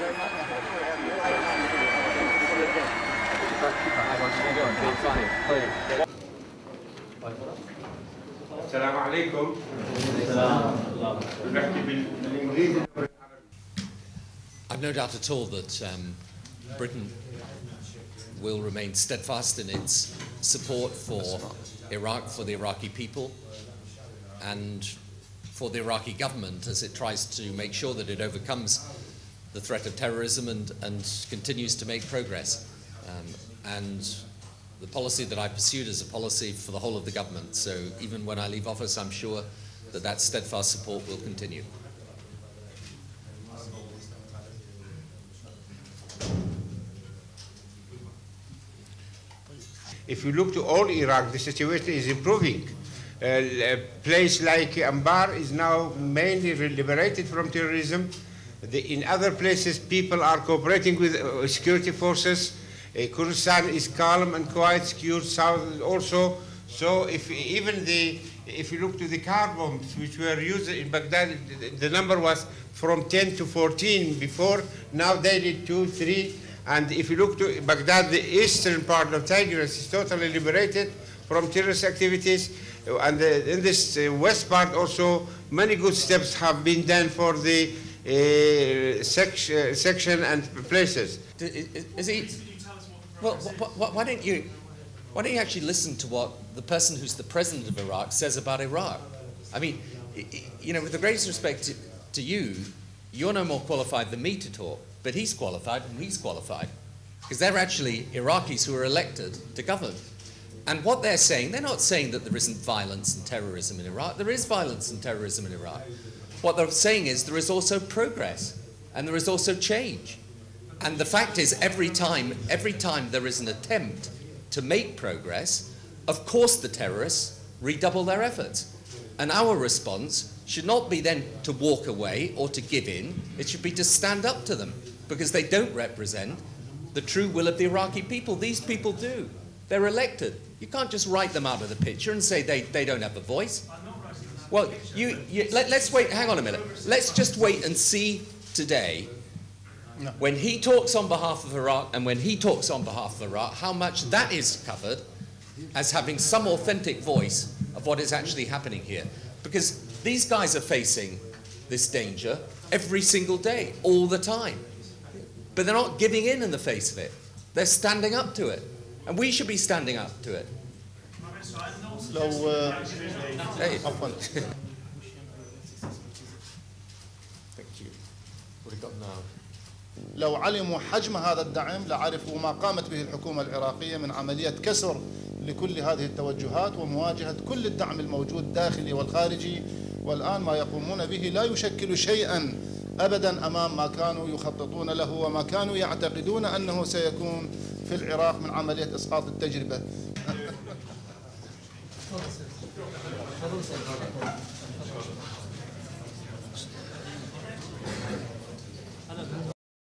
السلام عليكم. I've no doubt at all that Britain will remain steadfast in its support for Iraq, for the Iraqi people, and for the Iraqi government as it tries to make sure that it overcomes the threat of terrorism and continues to make progress. And the policy that I pursued is a policy for the whole of the government. So even when I leave office, I'm sure that that steadfast support will continue. If you look to all Iraq, the situation is improving. A place like Anbar is now mainly liberated from terrorism. In other places, people are cooperating with security forces. Kurdistan is calm and quiet, secure south also. So if you look to the car bombs which were used in Baghdad, the number was from 10 to 14 before, now they did 2, 3. And if you look to Baghdad, the eastern part of Tigris is totally liberated from terrorist activities. And in this west part also, many good steps have been done for the section and places. Is he? Well, why don't you actually listen to what the person who's the president of Iraq says about Iraq? I mean, you know, with the greatest respect to you, you're no more qualified than me to talk, but he's qualified and he's qualified, because they're actually Iraqis who are elected to govern. And what they're saying, they're not saying that there isn't violence and terrorism in Iraq. There is violence and terrorism in Iraq. What they're saying is there is also progress and there is also change. And the fact is, every time there is an attempt to make progress, of course the terrorists redouble their efforts. And our response should not be then to walk away or to give in. It should be to stand up to them, because they don't represent the true will of the Iraqi people. These people do. They're elected. You can't just write them out of the picture and say they don't have a voice. Well, let's wait, hang on a minute. Let's just wait and see today, when he talks on behalf of Iraq and when he talks on behalf of Iraq, how much that is covered as having some authentic voice of what is actually happening here. Because these guys are facing this danger every single day, all the time. But they're not giving in the face of it. They're standing up to it. And we should be standing up to it. Hey. Thank you. What have we got now? لو علموا حجم هذا الدعم لعرفوا ما قامت به الحكومة العراقية من عملية كسر لكل هذه التوجهات ومواجهة كل الدعم الموجود الداخلي والخارجي. والآن ما يقومون به لا يشكل شيئا أبدا أمام ما كانوا يخططون له وما كانوا يعتقدون أنه سيكون في العراق من عملية إسقاط التجربة.